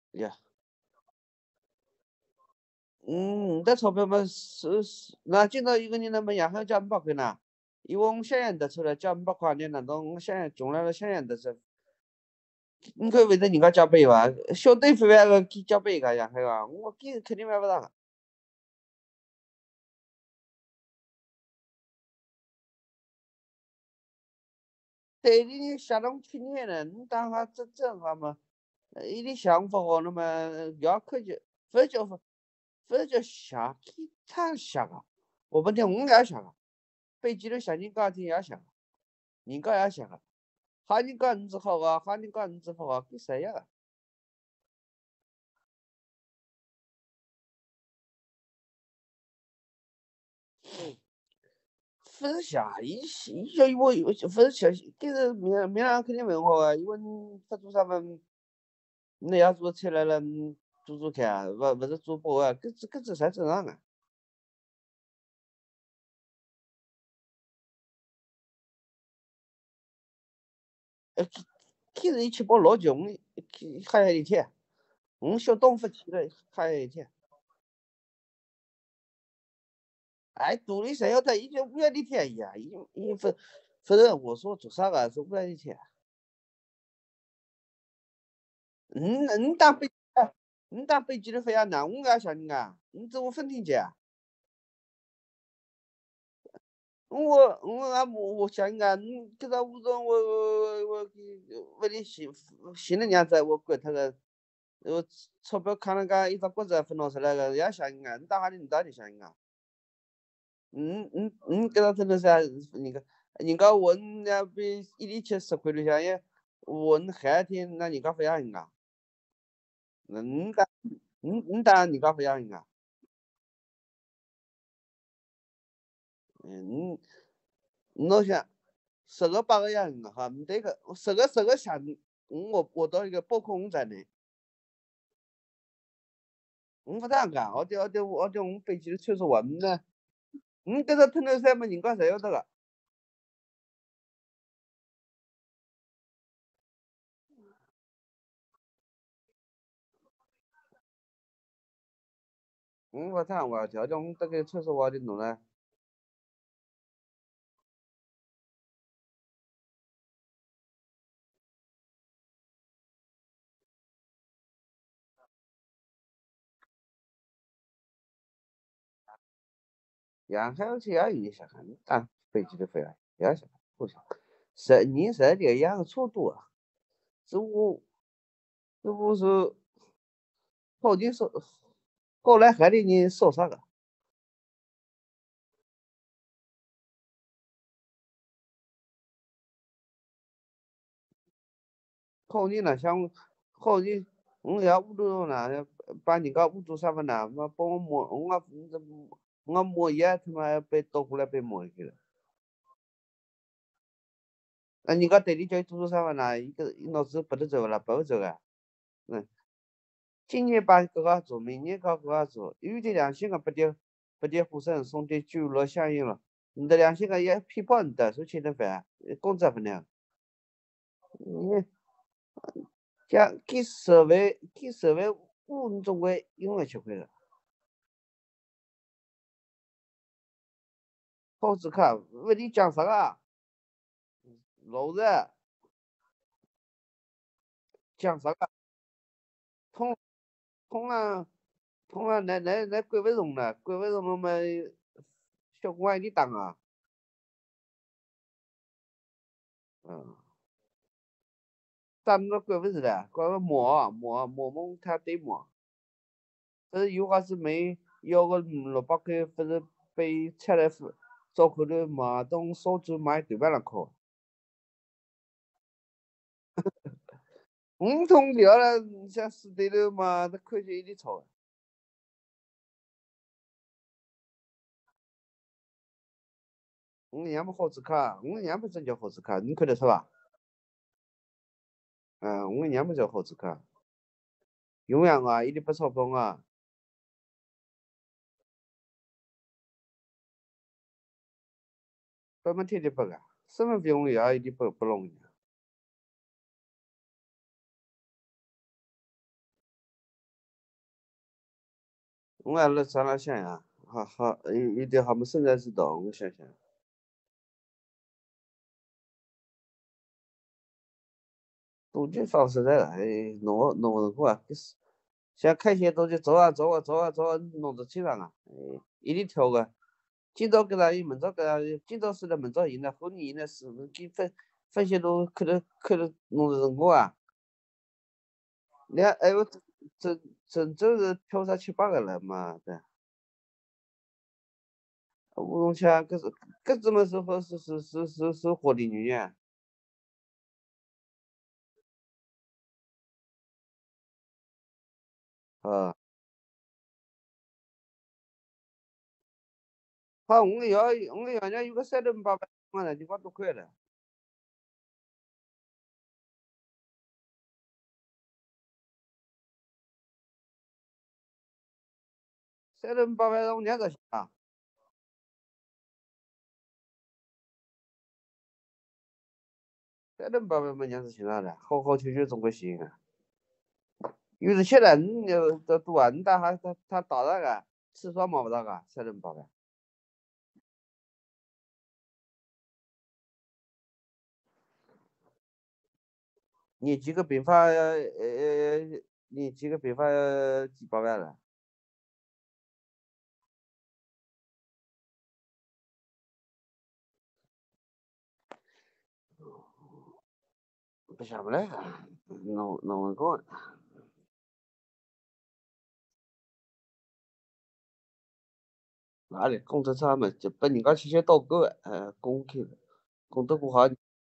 呀，你的钞票嘛那今朝一个人那么洋行交500块呢？因为我们襄阳得出来交500块，你难道我们襄阳穷来了襄阳得出？你可以为着人家交杯伐？小队费还要给交杯个洋行啊？我给肯定买不到个。对你相当拼命了，你当下这话嘛，一点想法哦，那么不要客气，不叫瞎给太瞎个。我不听我也瞎个，北京的向你讲听也瞎个，人家也瞎个，喊你讲子好啊，喊你讲子好啊，给谁呀？不是瞎一叫我不是瞎，给是明天肯定问我啊，因为你不做啥么，你要做出来了，做看，不是做不啊，这才正常啊。给人一起包老穷，还有一天，我小东不去了，还有一天。哎，独立谁要他已经5月的天呀，已经不是我说做啥个是5月的天。你打飞机啊？你打飞机的飞啊？那我也想你啊，你怎么分听见啊？我想你啊，你给他屋中我给为你新的娘子我管他个，我钞票看那个一张果子分到出来个，也想你啊，你打哈的你到底想你啊？给他真的是人家问人家比1厘710块多钱也问寒天，那人家不要人啊？你打人家不要人啊？嗯，我想10个8个人哈，没得个10个像我到一个包括我在内，我不这样干，我们北京的确实问呢，这个头山嘛，人家谁晓得个？我这样我条件我们这个确实我的弄呢。沿海去也有些很大飞机的飞来，也是不少。人的养个速度啊，这不是跑进手跑来海里你说啥个？跑你那想跑你，我要屋头那把人家屋头啥么那嘛帮我摸我摸也他妈被倒过来被摸去了。那人家对你叫做啥么那一个老子不得走了，不会走啊。嗯，今年把这个做，明年搞这个做，有的良心个不得呼声，送的酒了香烟了，你的良心个也批判你的，说吃顿饭，工资不能，你讲给社会五总归永远吃亏了。奥斯卡问你讲啥个？老子讲啥个？通通了通了，那鬼不容了，鬼不容了嘛，小公安你当啊？嗯，当那鬼不是的，光个摸他对摸。但是有话是没要个600块，不是被拆来找口头嘛，等烧酒买对半了烤。通掉了，像死对头嘛，这科学一点吵。我们家没好吃卡，我们家不真叫好吃卡，你看得出吧？我们家不叫好吃卡，永远啊，一点不钞票啊，本天天不干，身份费用也一点不容易。 我还来咱俩想呀，好，有点他们生财之道，我想想。都就放实在了，弄人过啊，就是想开些东西走啊，弄着起来啊，一定挑个，今朝跟他明朝跟他，今朝输了明朝赢了，后年赢了输，给分些都可能弄着人过啊。我郑州是票上7、8个人嘛，对，乌龙枪，搿怎么是火力女呀？啊，好，我要人家有个300-800万的，就把多块了。300-800让我娘子啊，300-800没娘子去哪了？好好求求中国行啊！有这些人，你这多啊？你打他打那个吃爽毛不到个300-800。你几个兵法你几个兵法要几百万了？不晓得嘞，弄个哪里工资差嘛？就本人家去导购的，工去了，工都不好，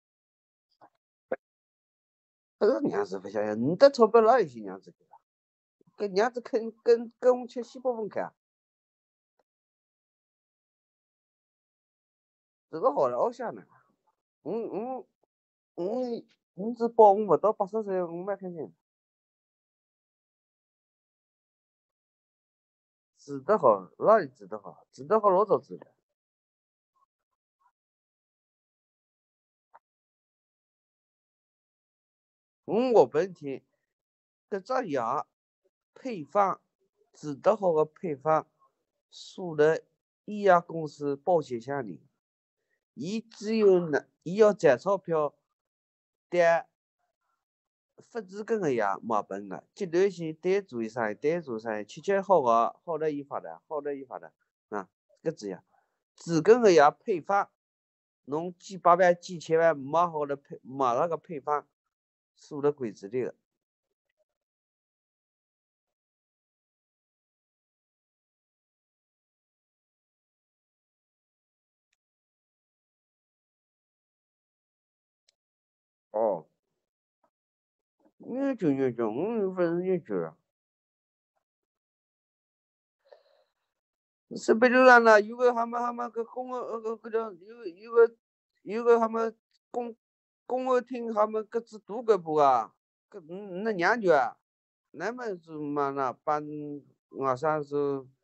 这个娘子不晓得，你的钞票哪里去娘子去了？跟娘子跟我吃西北风看，这个好了，好想呢。嗯嗯你只保我不到80岁，我蛮开心。治得好，哪里治得好？治得好老早治了。我本天，搿只药配方治得好的配方，属于医药公司保险箱里。伊只有伊要赚钞票，但发治根个药没本个，阶段性单做生意，吃好个，好了伊发达，啊，搿只药，治根个药配方，侬几百万、几千万买好了买那个配方，属了鬼子里个。哦，研究，我有份是研究啊。是北流浪了，有个他们个公安个叫有个他们公安厅他们各自督个部啊，那研究啊，那么是嘛那办外啥是